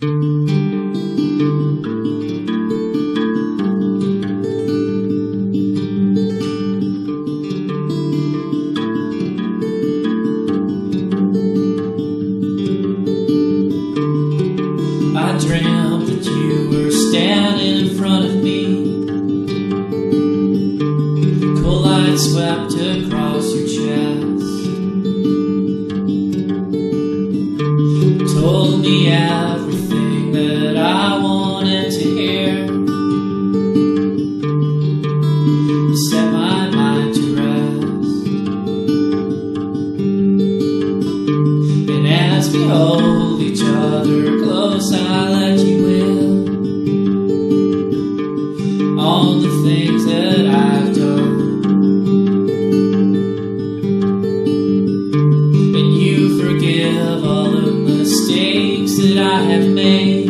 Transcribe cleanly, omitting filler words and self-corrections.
I dreamt that you were standing in front of me. Cold light swept across your chest, told me everything that I wanted to hear, set my mind to rest. And as we hold each other close, I let you in on the things that I've done, and you forgive all the mistakes that I have made.